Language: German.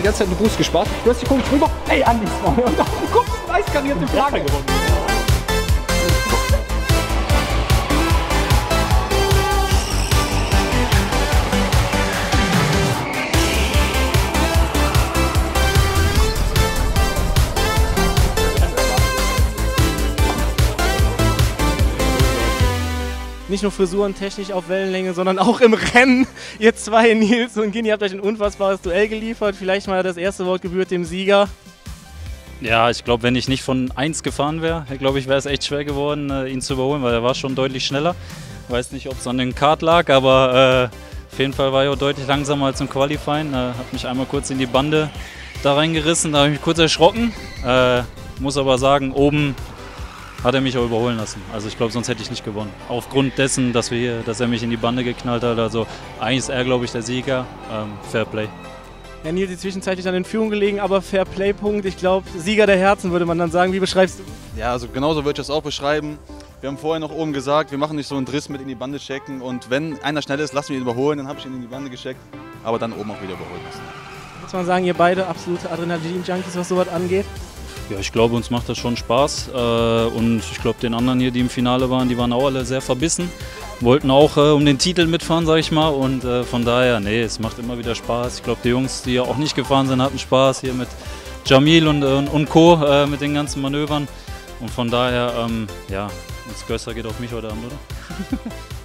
die ganze Zeit einen Boost gespart. Du hast die Kurve drüber, ey, Andi, und dann guckst du, nice karierte Flagge gewonnen. Nicht nur frisurentechnisch auf Wellenlänge, sondern auch im Rennen. Ihr zwei, Nils und Gini, habt euch ein unfassbares Duell geliefert. Vielleicht mal das erste Wort gebührt dem Sieger. Ja, ich glaube, wenn ich nicht von 1 gefahren wäre, glaube ich, wäre es echt schwer geworden, ihn zu überholen, weil er war schon deutlich schneller. Ich weiß nicht, ob es an den Kart lag, aber auf jeden Fall war er auch deutlich langsamer als im Qualifying. Hat mich einmal kurz in die Bande da reingerissen, da habe ich mich kurz erschrocken. Muss aber sagen, oben hat er mich auch überholen lassen. Also ich glaube, sonst hätte ich nicht gewonnen. Aufgrund dessen, dass er mich in die Bande geknallt hat. Also eigentlich ist er, glaube ich, der Sieger. Fair Play. Ja, Nils ist zwischenzeitlich dann in Führung gelegen, aber Fair Play-Punkt. Ich glaube, Sieger der Herzen würde man dann sagen. Wie beschreibst du? Ja, also genauso würde ich das auch beschreiben. Wir haben vorher noch oben gesagt, wir machen nicht so einen Driss mit in die Bande checken. Und wenn einer schnell ist, lassen wir ihn überholen. Dann habe ich ihn in die Bande gecheckt, aber dann oben auch wieder überholen lassen. Muss man sagen, ihr beide absolute Adrenalin-Junkies, was sowas angeht. Ja, ich glaube, uns macht das schon Spaß und ich glaube, den anderen hier, die im Finale waren, die waren auch alle sehr verbissen, wollten auch um den Titel mitfahren, sage ich mal, und von daher, nee, es macht immer wieder Spaß. Ich glaube, die Jungs, die ja auch nicht gefahren sind, hatten Spaß hier mit Jamil und Co. Mit den ganzen Manövern und von daher, ja, das Gösser geht auf mich heute Abend, oder?